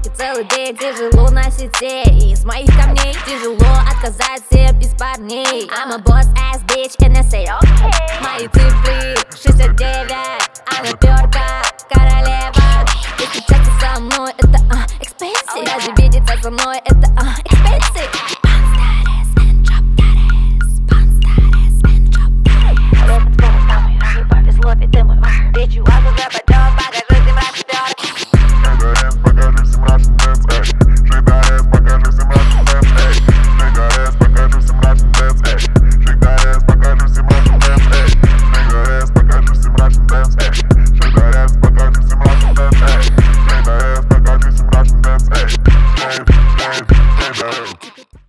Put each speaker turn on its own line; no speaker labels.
И целый день тяжело на сети. И с моих камней тяжело отказаться без парней. I'm a boss ass bitch and I say okay. Мои цифры 69, она Тверка королева. И встречаться со мной это expensive. Даже видеться со мной это expensive.
Hey,